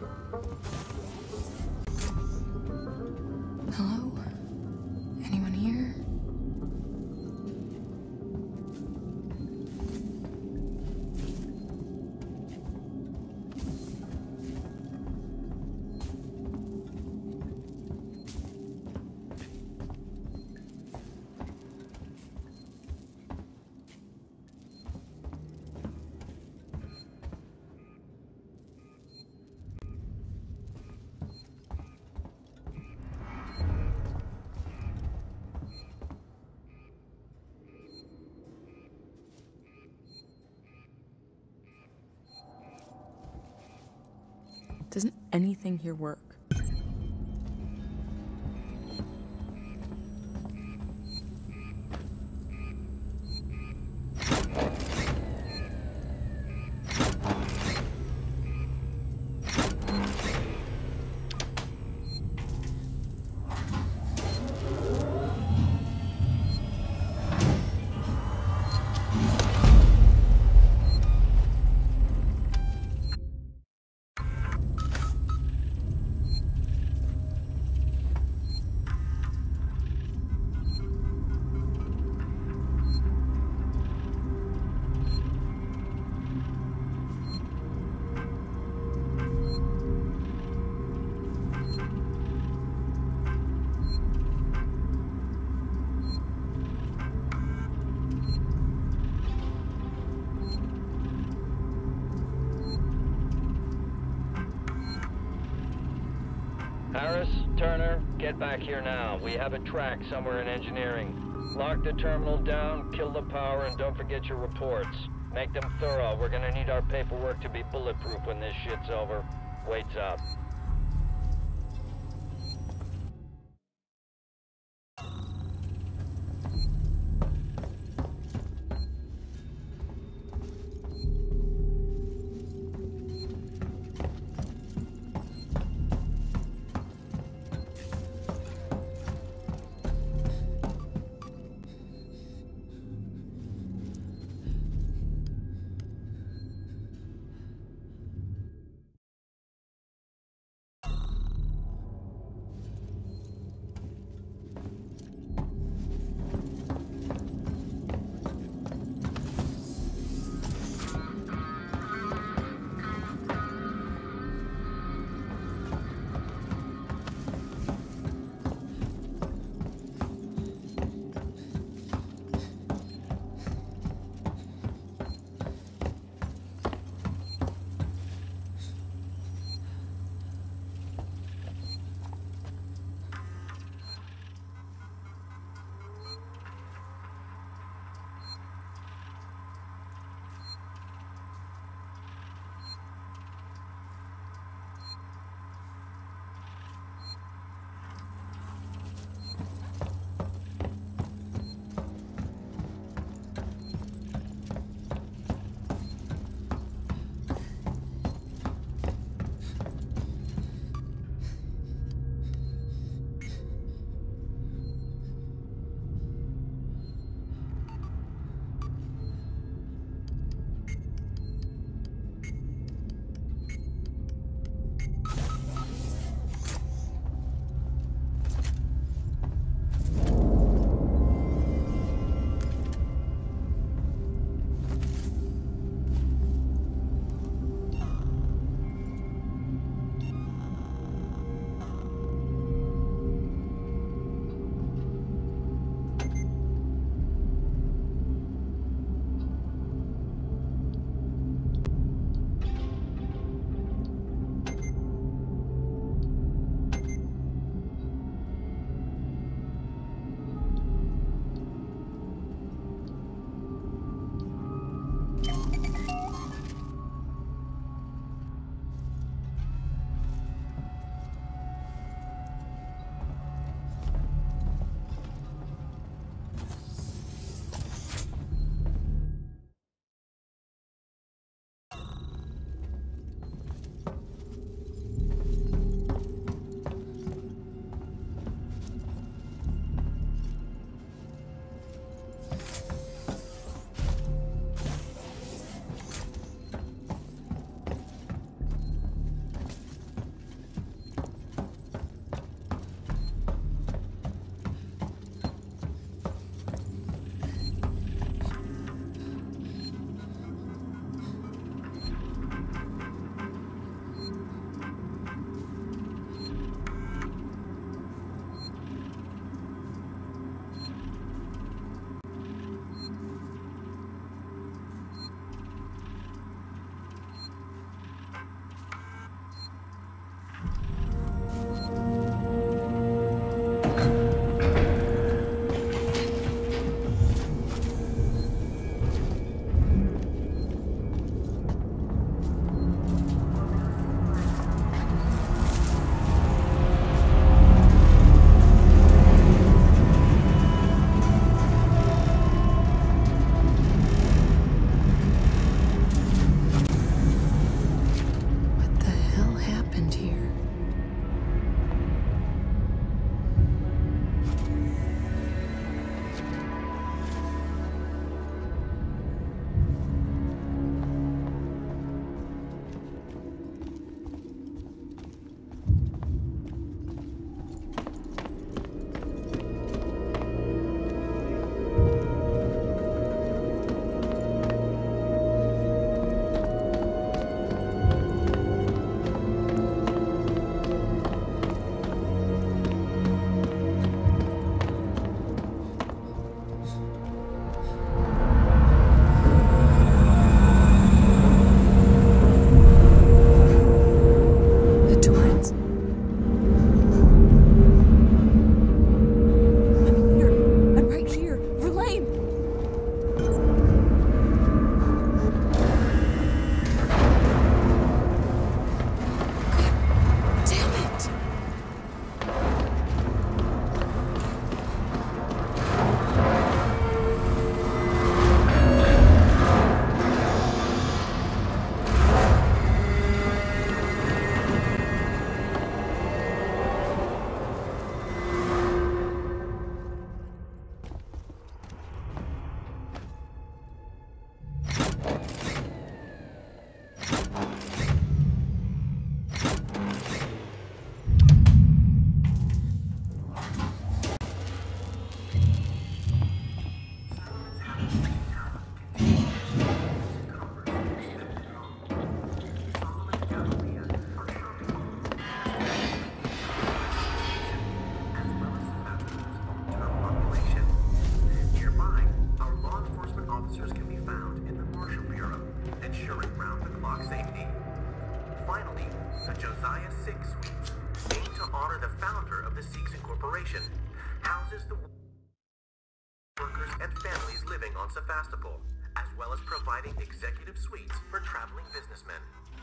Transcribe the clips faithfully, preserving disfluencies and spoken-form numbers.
Hello? Anyone here? Doesn't anything here work? Harris, Turner, get back here now. We have a track somewhere in engineering. Lock the terminal down, kill the power, and don't forget your reports. Make them thorough. We're gonna need our paperwork to be bulletproof when this shit's over. Waits up. Sig Suites, named to honor the founder of the Seegson Corporation, houses the workers and families living on Sevastopol, as well as providing executive suites for traveling businessmen.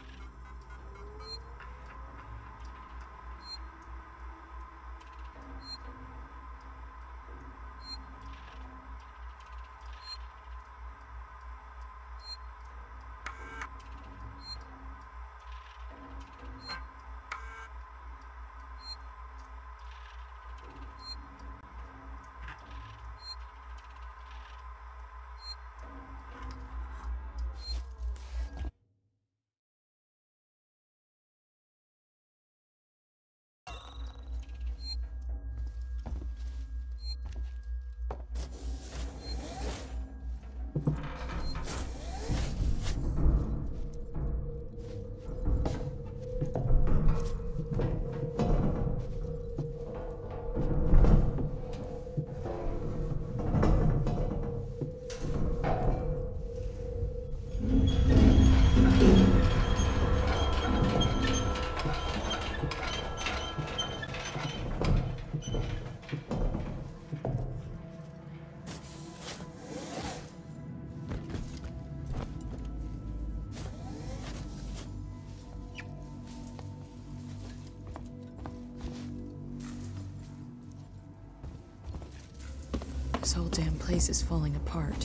This whole damn place is falling apart.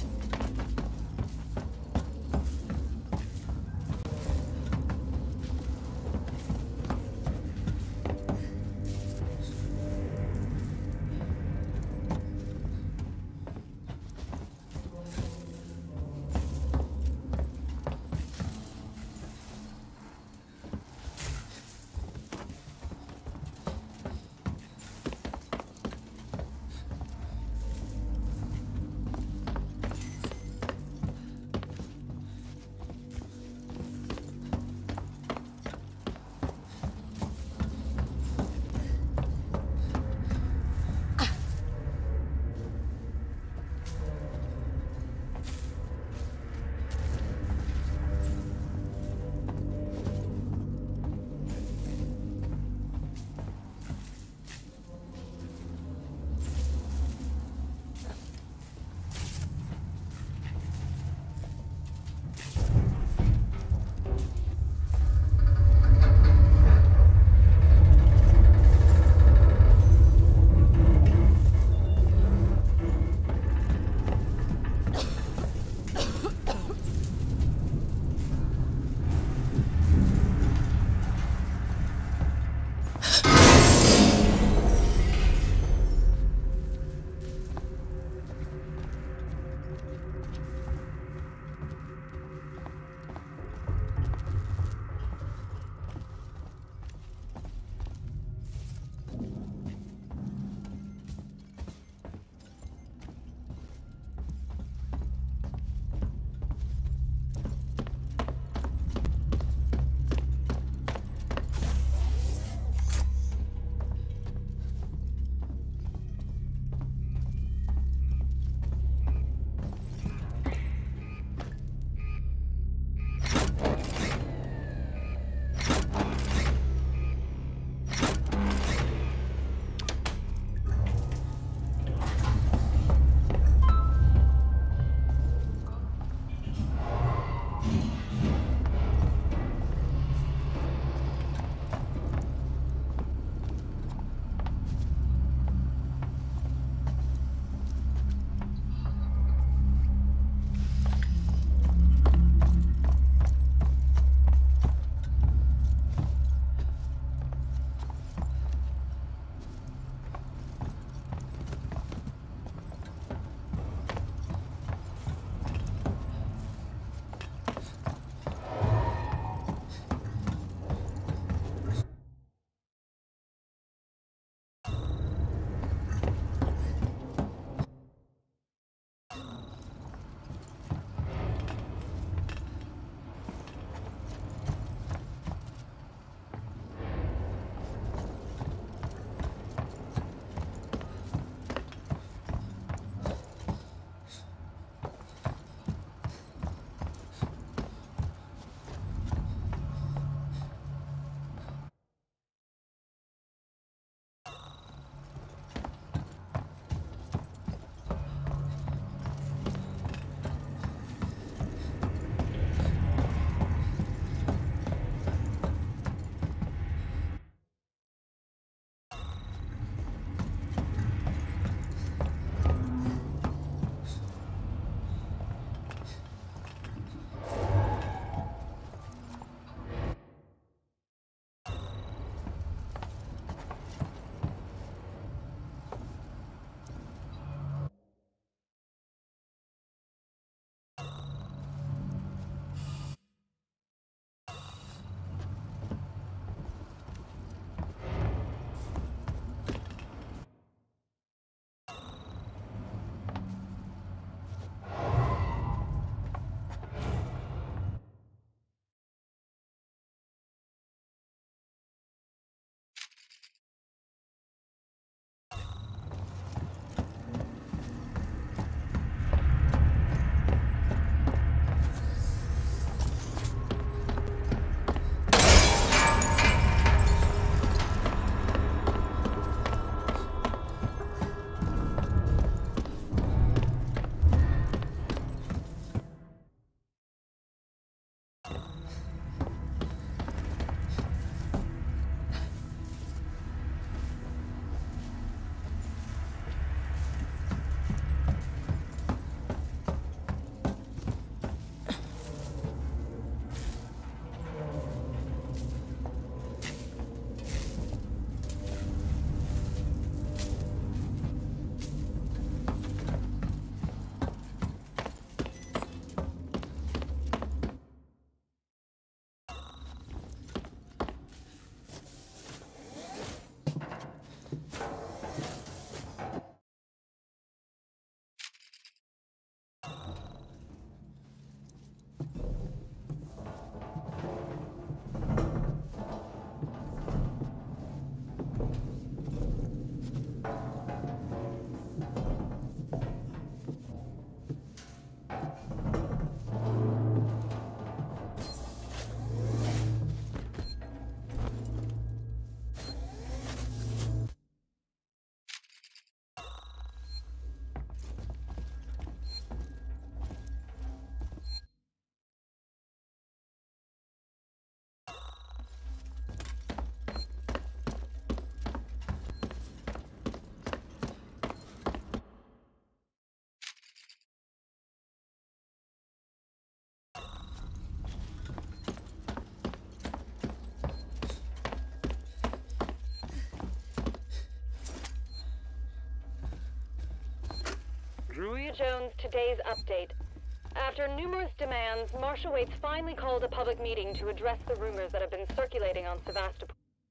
W. Jones, today's update. After numerous demands, Marshal Waits finally called a public meeting to address the rumors that have been circulating on Sevastopol.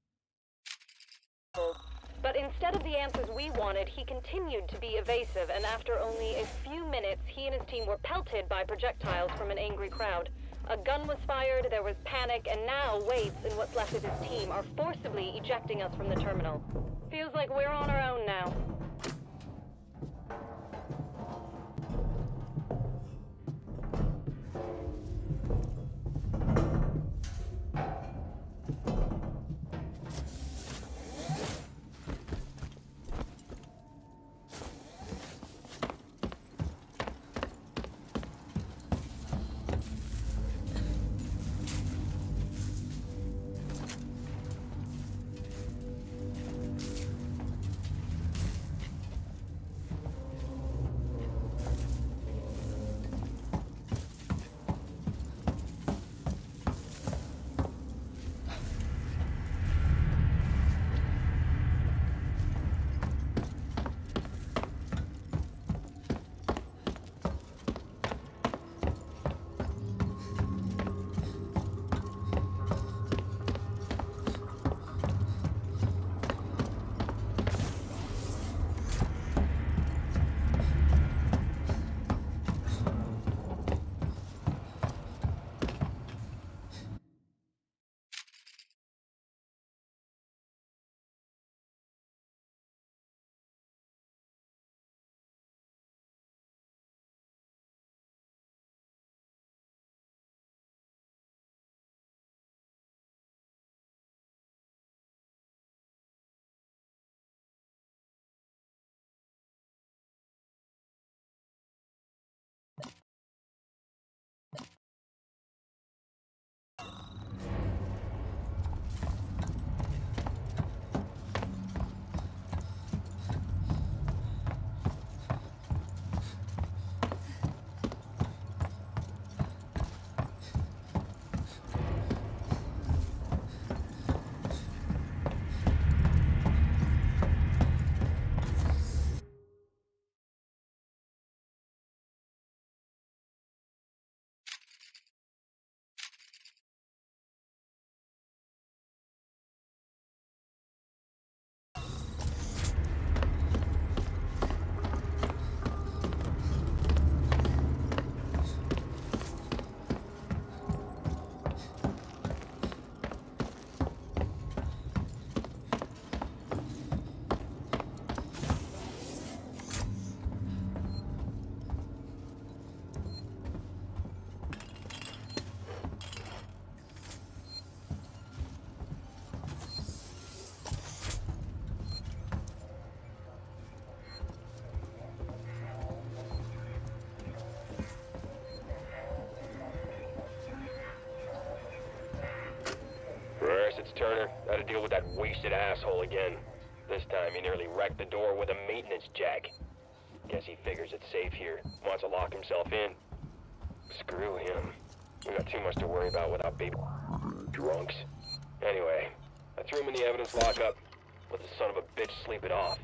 But instead of the answers we wanted, he continued to be evasive, and after only a few minutes, he and his team were pelted by projectiles from an angry crowd. A gun was fired, there was panic, and now Waits and what's left of his team are forcibly ejecting us from the terminal. Feels like we're on our own now. It's Turner. Gotta deal with that wasted asshole again. This time he nearly wrecked the door with a maintenance jack. Guess he figures it's safe here. Wants to lock himself in. Screw him. We got too much to worry about without baby drunks. Anyway, I threw him in the evidence lockup. Let the son of a bitch sleep it off.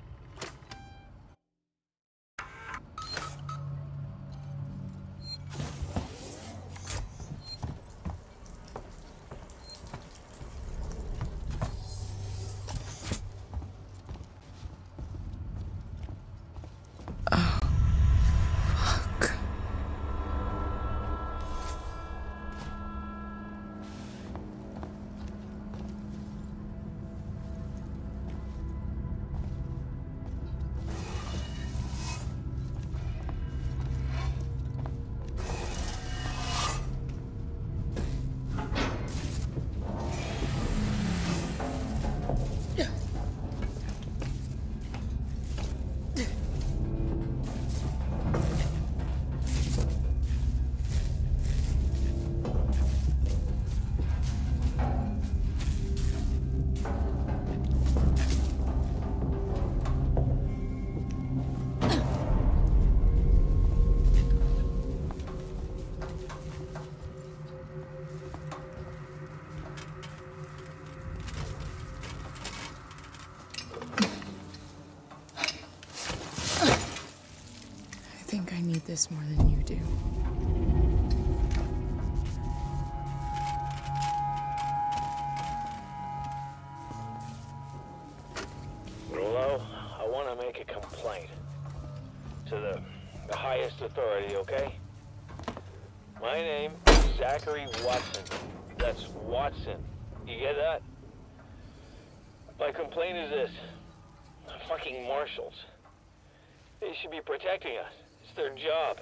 this more than you do. Rolo, I want to make a complaint. To the, the highest authority, okay? My name is Zachary Watson. That's Watson. You get that? My complaint is this. Fucking marshals. They should be protecting us. It's their job.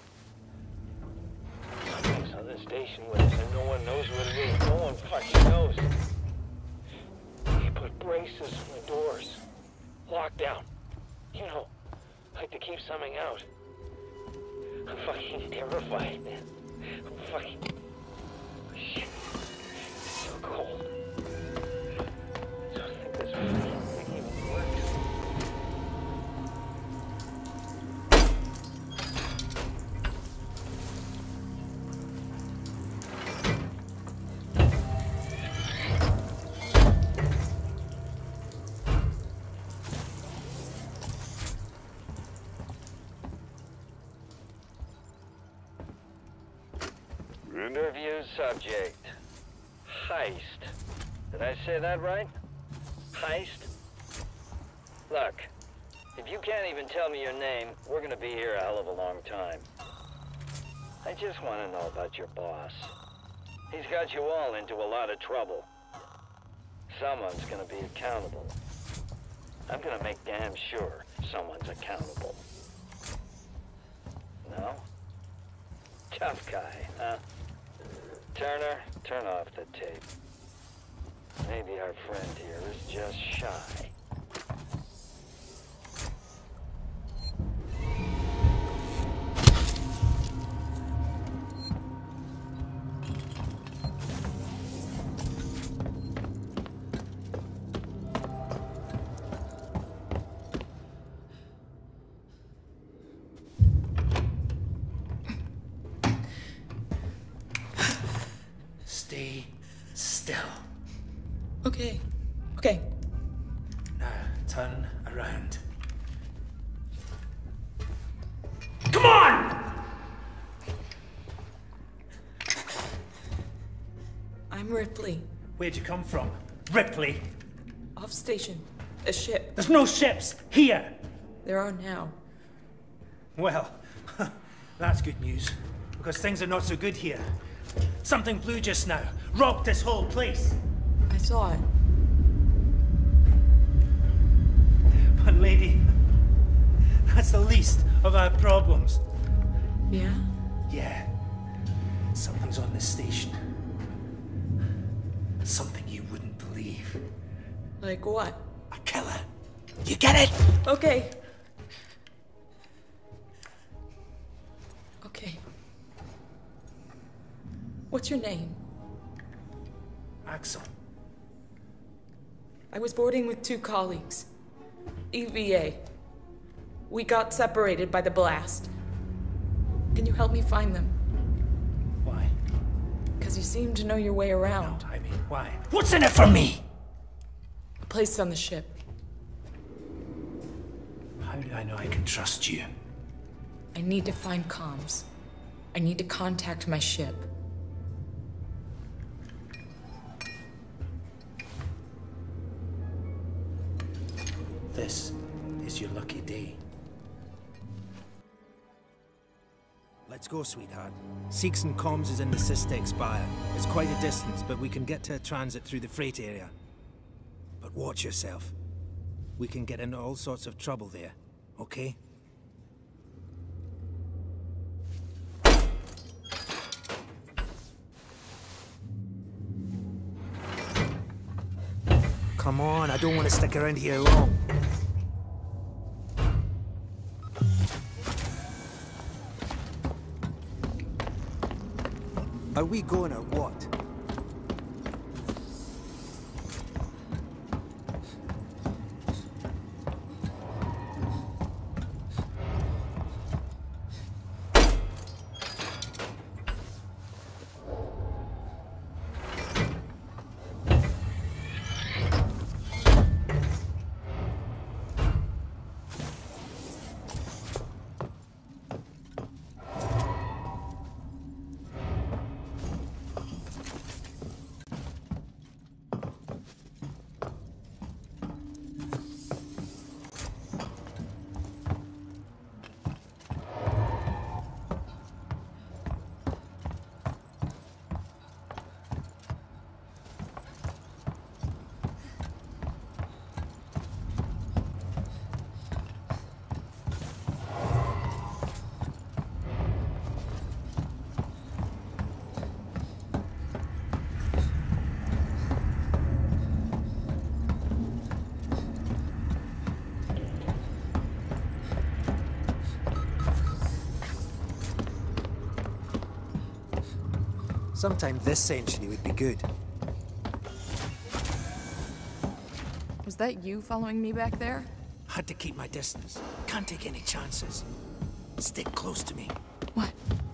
Something's on this station with us and no one knows what it is. No one fucking knows. They put braces on the doors. Lockdown. You know, like to keep something out. I'm fucking terrified, man. I'm fucking... Shit. It's so cold. I don't think this fucking thing even works. Interview subject. Heist. Did I say that right? Heist? Look, if you can't even tell me your name, we're gonna be here a hell of a long time. I just want to know about your boss. He's got you all into a lot of trouble. Someone's gonna be accountable. I'm gonna make damn sure someone's accountable. No? Tough guy, huh? Turner, turn off the tape. Maybe our friend here is just shy. Stay still. Okay. Okay. Now, turn around. Come on! I'm Ripley. Where'd you come from? Ripley? Off station. A ship. There's no ships here! There are now. Well, that's good news, because things are not so good here. Something blew just now. Rocked this whole place. I saw it. But lady, that's the least of our problems. Yeah? Yeah. Something's on this station. Something you wouldn't believe. Like what? A killer. You get it? Okay. Okay. What's your name? Axel. I was boarding with two colleagues. E V A. We got separated by the blast. Can you help me find them? Why? Because you seem to know your way around. No, I mean, why? What's in it for me? A place on the ship. How do I know I can trust you? I need to find comms. I need to contact my ship. This is your lucky day. Let's go, sweetheart. Seegson Comms is in the Systex Spire. It's quite a distance, but we can get to a transit through the freight area. But watch yourself. We can get into all sorts of trouble there, okay? Come on, I don't want to stick around here long. Are we going or what? Sometime this century would be good. Was that you following me back there? Had to keep my distance. Can't take any chances. Stick close to me. What?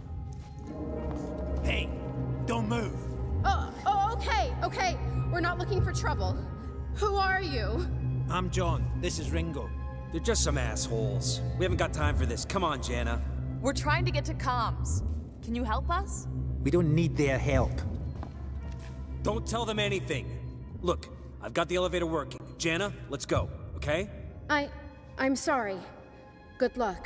Hey, don't move. Oh, oh, okay, okay. We're not looking for trouble. Who are you? I'm John. This is Ringo. They're just some assholes. We haven't got time for this. Come on, Jana. We're trying to get to comms. Can you help us? We don't need their help. Don't tell them anything. Look, I've got the elevator working. Jana, let's go, okay? I... I'm sorry. Good luck.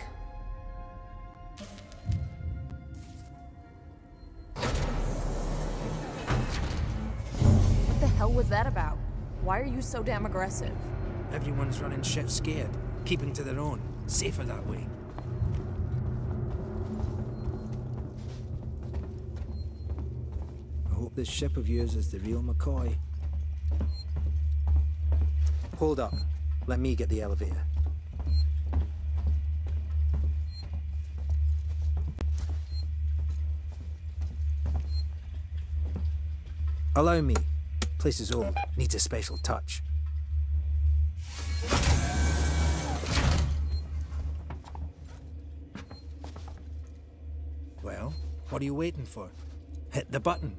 What the hell was that about? Why are you so damn aggressive? Everyone's running shit scared. Keeping to their own. Safer that way. I hope this ship of yours is the real McCoy. Hold up. Let me get the elevator. Allow me. Place is old. Needs a special touch. Well, what are you waiting for? Hit the button.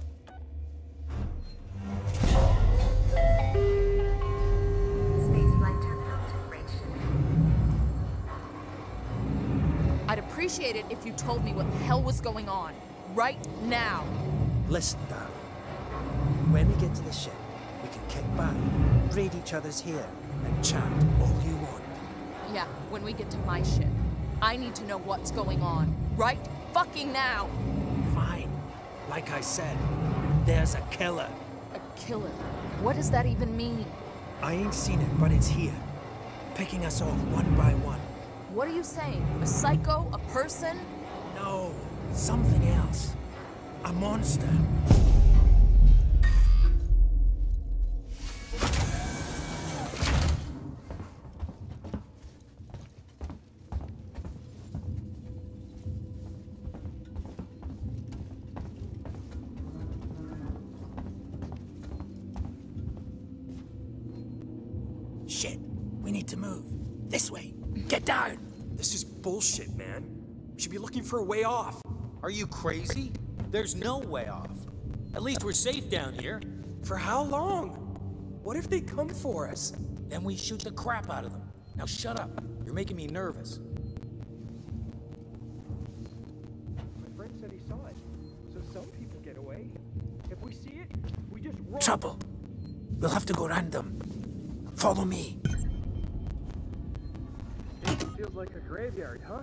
I'd appreciate it if you told me what the hell was going on. Right now. Listen, darling. When we get to the ship, we can kick back, braid each other's hair, and chat all you want. Yeah, when we get to my ship. I need to know what's going on. Right fucking now! Fine. Like I said, there's a killer. A killer? What does that even mean? I ain't seen it, but it's here. Picking us off one by one. What are you saying? A psycho? A person? No, something else. A monster. Shit, we need to move. This way. Get down! This is bullshit, man. We should be looking for a way off. Are you crazy? There's no way off. At least we're safe down here. For how long? What if they come for us? Then we shoot the crap out of them. Now shut up. You're making me nervous. My friend said he saw it. So some people get away. If we see it, we just run. Trouble. We'll have to go round them. Follow me. It feels like a graveyard, huh?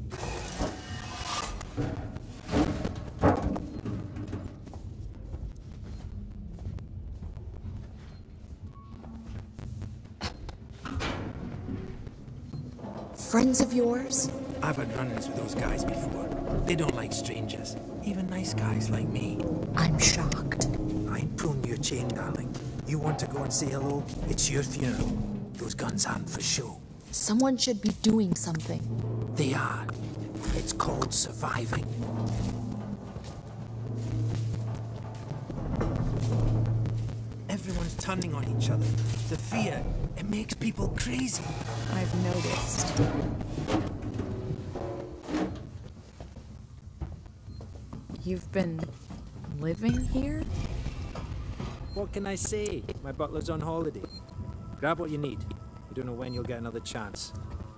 Friends of yours? I've had run-ins with those guys before. They don't like strangers. Even nice guys like me. I'm shocked. I ain't pulling your chain, darling. You want to go and say hello? It's your funeral. Those guns aren't for show. Someone should be doing something. They are. It's called surviving. Everyone's turning on each other. The fear, it makes people crazy. I've noticed. You've been living here? What can I say? My butler's on holiday. Grab what you need. You don't know when you'll get another chance.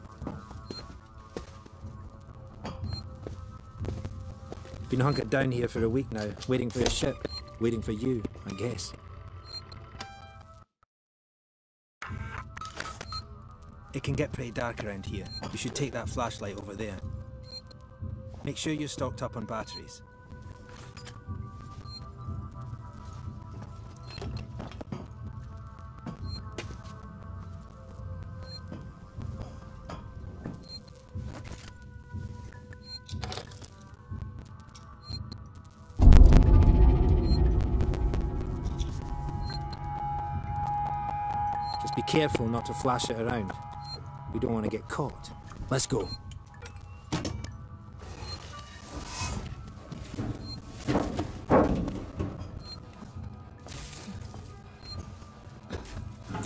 Been hunkered down here for a week now, waiting for a ship. Waiting for you, I guess. It can get pretty dark around here. You should take that flashlight over there. Make sure you're stocked up on batteries. Just be careful not to flash it around. We don't want to get caught. Let's go.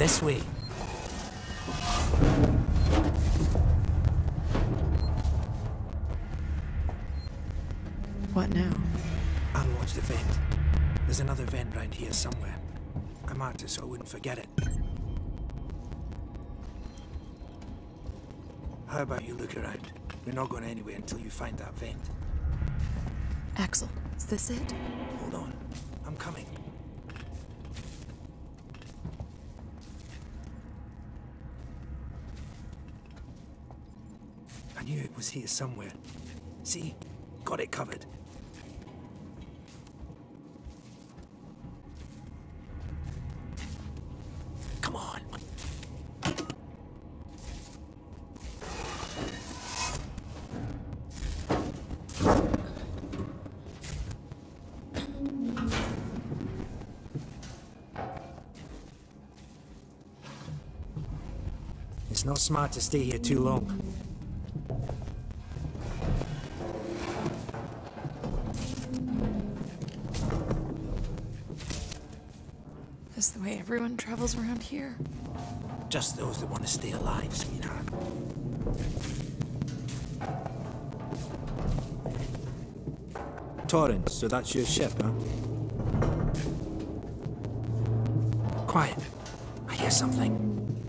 This way. What now? Unwatch the vent. There's another vent round here somewhere. I marked it so I wouldn't forget it. How about you look around? We're not going anywhere until you find that vent. Axel, is this it? Hold on. I'm coming. I knew it was here somewhere. See? Got it covered. Come on. It's not smart to stay here too long. Is the way everyone travels around here? Just those that want to stay alive, sweetheart. Torrens, so that's your ship, huh? Quiet. I hear something.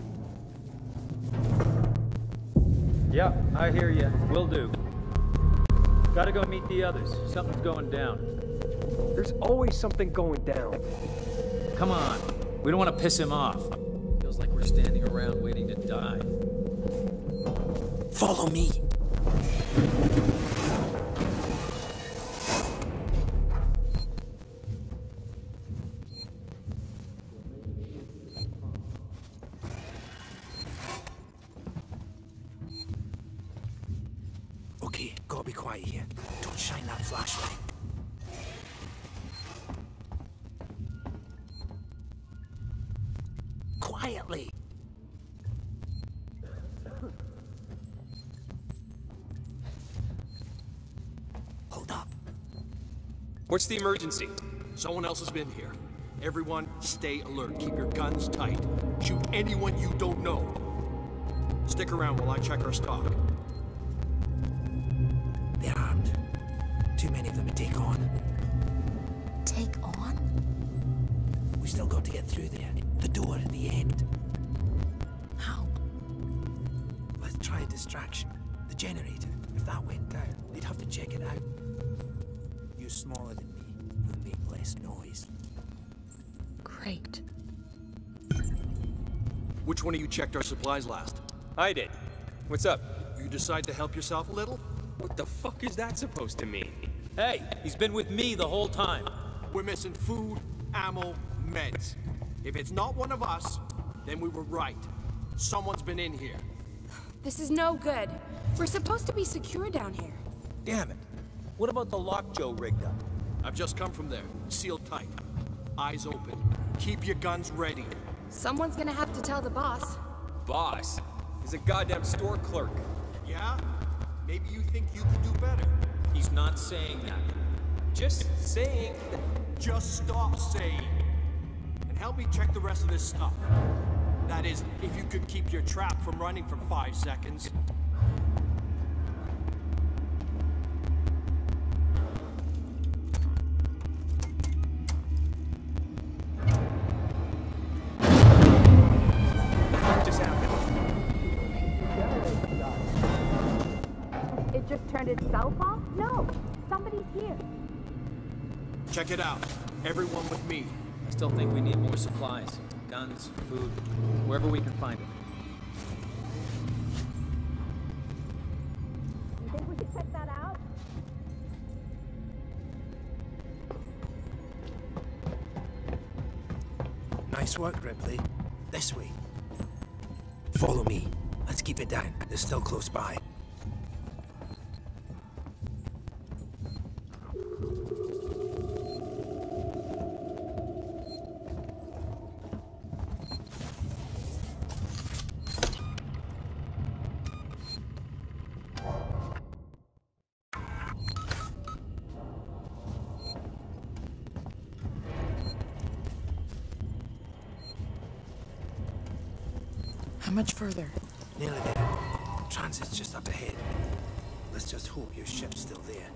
Yeah, I hear you. Will do. Gotta go meet the others. Something's going down. There's always something going down. Come on. We don't want to piss him off. Feels like we're standing around waiting to die. Follow me. Okay, gotta be quiet here. Don't shine that flashlight. Quietly. Hold up. What's the emergency? Someone else has been here. Everyone, stay alert. Keep your guns tight. Shoot anyone you don't know. Stick around while I check our stock. They're armed. Too many of them to take on. Take on? We still got to get through there. The door at the end. How? Let's try a distraction. The generator. If that went down, they'd have to check it out. You're smaller than me. You'll make less noise. Great. Which one of you checked our supplies last? I did. What's up? You decide to help yourself a little? What the fuck is that supposed to mean? Hey, he's been with me the whole time. We're missing food, ammo, meds. If it's not one of us, then we were right. Someone's been in here. This is no good. We're supposed to be secure down here. Damn it. What about the lock Joe rigged up? I've just come from there. Sealed tight. Eyes open. Keep your guns ready. Someone's gonna have to tell the boss. Boss? He's a goddamn store clerk. Yeah? Maybe you think you could do better. He's not saying that. Just saying. Just stop saying. And help me check the rest of this stuff. That is, if you could keep your trap from running for five seconds. What just happened? It just turned itself off? No, somebody's here. Check it out. Everyone with me. I still think we need more supplies. Guns, food, wherever we can find it. You think we should check that out? Nice work, Ripley. This way. Follow me. Let's keep it down. They're still close by. How much further? Nearly there. Transit's just up ahead. Let's just hope your ship's still there.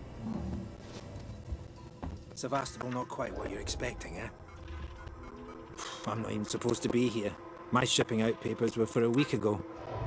Sevastopol not quite what you're expecting, eh? I'm not even supposed to be here. My shipping out papers were for a week ago.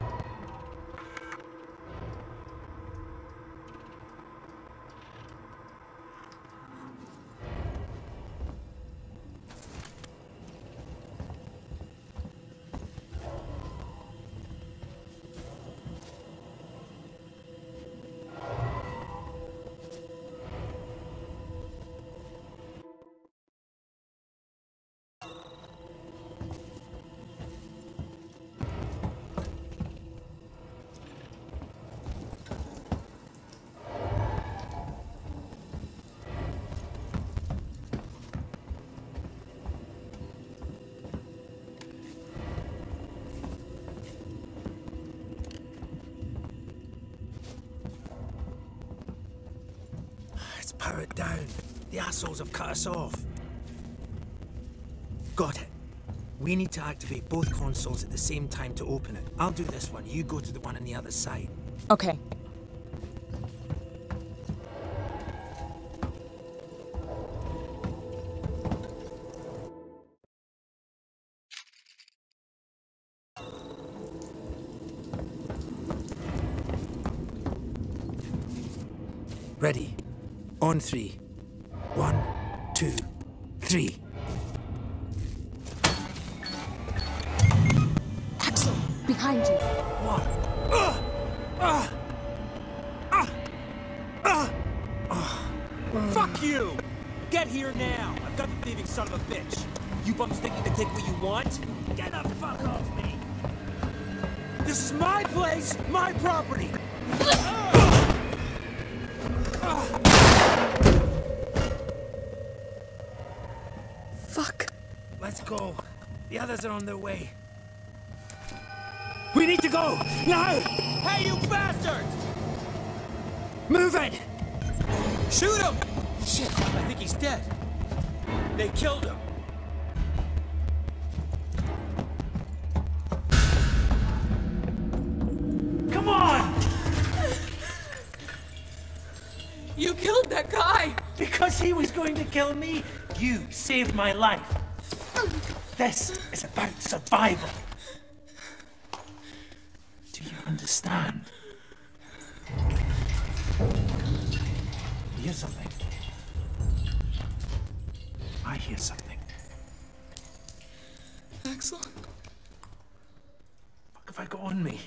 Power it down. The assholes have cut us off. Got it. We need to activate both consoles at the same time to open it. I'll do this one. You go to the one on the other side. Okay. Ready. On three. One, two, three. Axel, behind you. What? Uh, uh, uh, uh, uh. Fuck you! Get here now! I've got the thieving son of a bitch. You bums think you can take what you want? Get the fuck off me! This is my place, my property! Fuck. Let's go. The others are on their way. We need to go! Now! Hey, you bastard! Move it! Shoot him! Shit, I think he's dead. They killed him. Come on! You killed that guy! Because he was going to kill me, you saved my life. This is about survival. Do you understand? Hear something? I hear something. Axel? What have I got on me?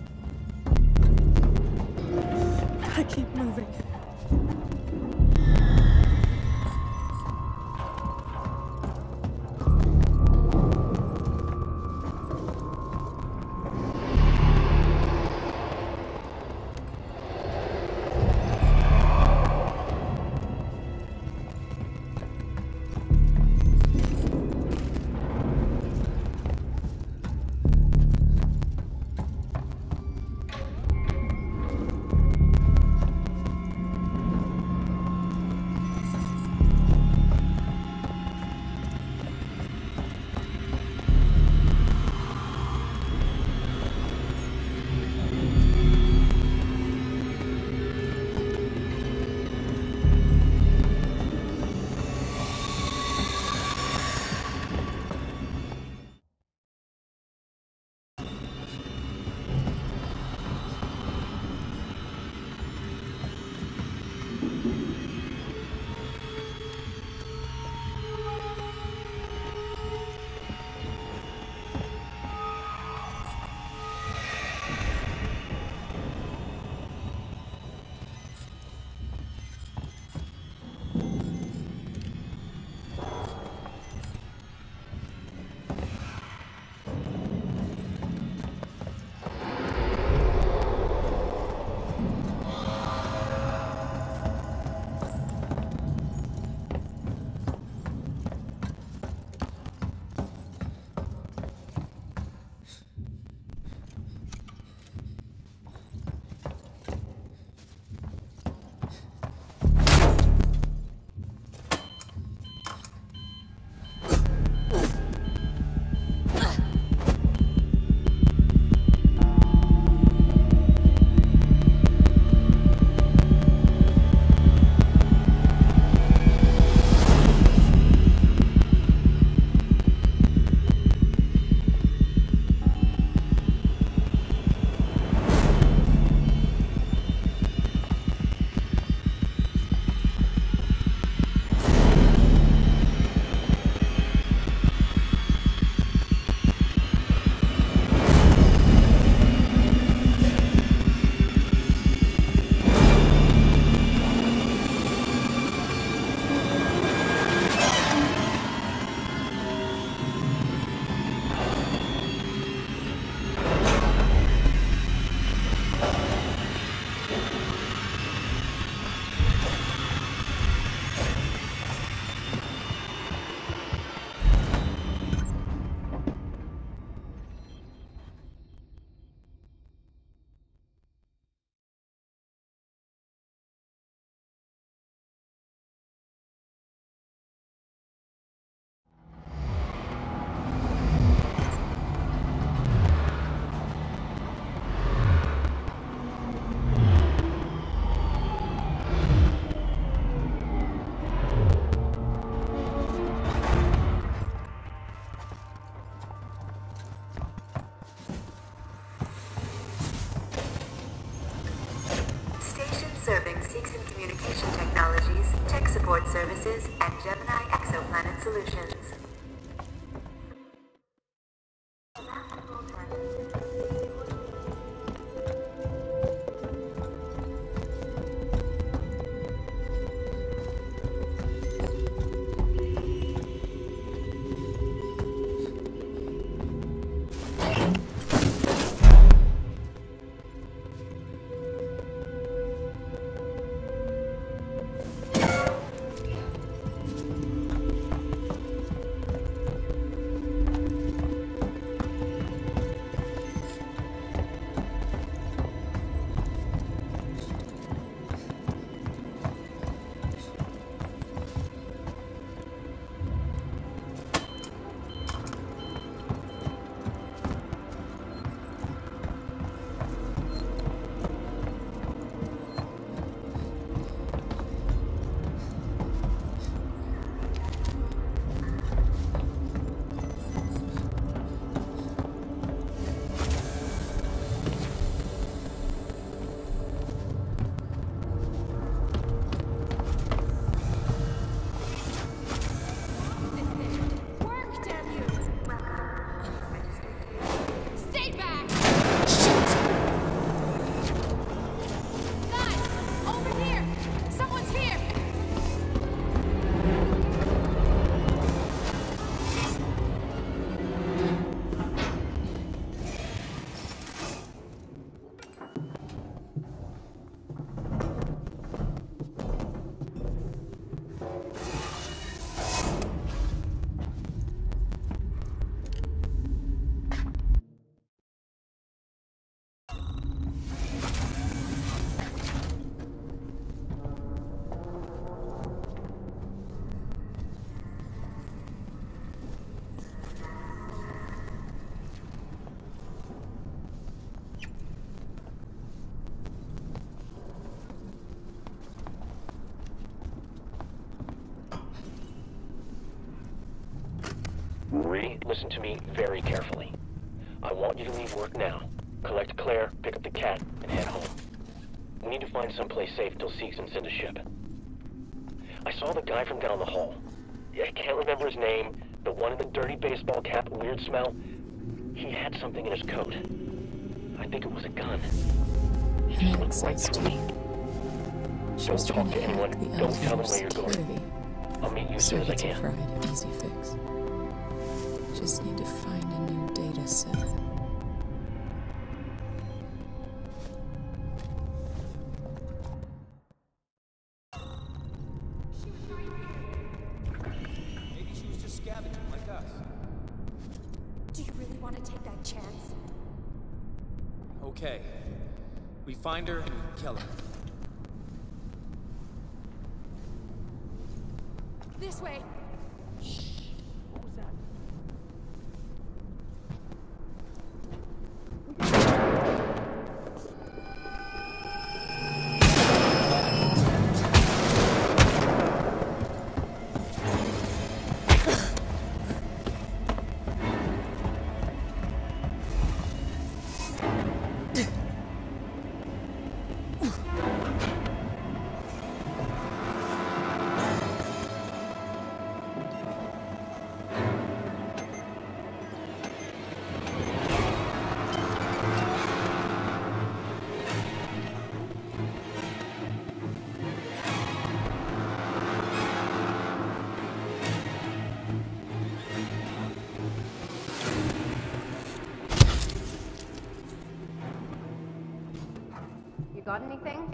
I keep moving. support services at Gemini Exoplanet Solutions. Marie, listen to me very carefully. I want you to leave work now. Collect Claire, pick up the cat, and head home. We need to find someplace safe till Seegson send a ship. I saw the guy from down the hall. I can't remember his name. The one in the dirty baseball cap, weird smell. He had something in his coat. I think it was a gun. He just looked right to me. Don't talk to anyone. Don't tell them where you're going. I'll meet you as soon as I can. Fried, easy fix. Just need to find a new data set. Maybe she was just scavenging like us. Do you really want to take that chance? Okay. We find her and we kill her. This way. You got anything?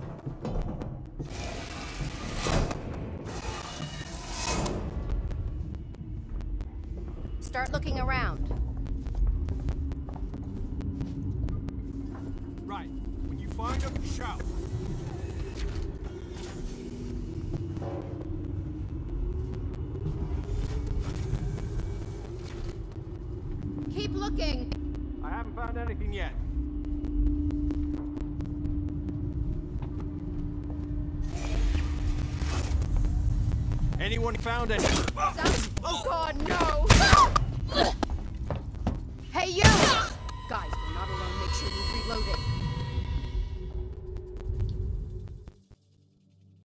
Start looking around. Right. When you find them, shout. Keep looking. I haven't found anything yet. Anyone found anything? Oh God, no! Hey, you! Guys, we're not alone. Make sure you reload it.